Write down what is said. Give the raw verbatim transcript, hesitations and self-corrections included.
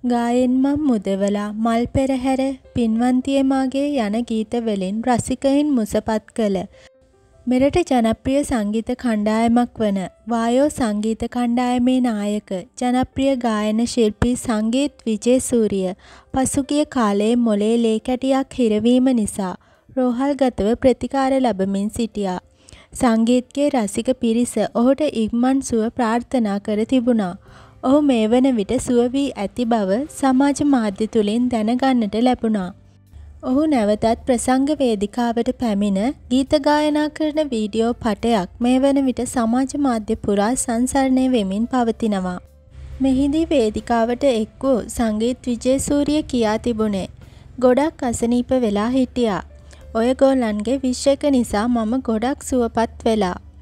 ගායෙන් මම් මුදවලා මල් පෙරහැර පින්වන්තියේ මාගේ යන ගීතවලින් රසිකයින් මුසපත් කළ මෙරට ජනප්‍රිය සංගීත කණ්ඩායමක් වන වායෝ සංගීත කණ්ඩායමේ නායක ජනප්‍රිය ගායන ශිල්පී සංගීත් විජේසූරිය පසුගිය කාලයේ මොලේ ලේ කැටියක් හිරවීම නිසා රෝහල්ගතව ප්‍රතිකාර ලබමින් සිටියා. සංගීත්ගේ රසික පිරිස ඔහුට ඉක්මන් සුව ප්‍රාර්ථනා කර තිබුණා. ඔහු මේ වන විට සුව වී ඇති බව සමාජ මාධ්‍ය තුලින් දැනගන්නට ලැබුණා. ඔහු නැවතත් ප්‍රසංග වේදිකාවට පැමිණ ගීත ගායනා කරන වීඩියෝ පටයක් මේ වන විට සමාජ මාධ්‍ය පුරා සංසරණය වෙමින් පවතිනවා. මෙහිදී වේදිකාවට එක් වූ සංගීත් විජේසූරිය කියා තිබුණේ ගොඩක් අසනීප වෙලා හිටියා. ඔයගොල්ලන්ගේ විශ් එක නිසා මම ගොඩක් සුවපත් වෙලා.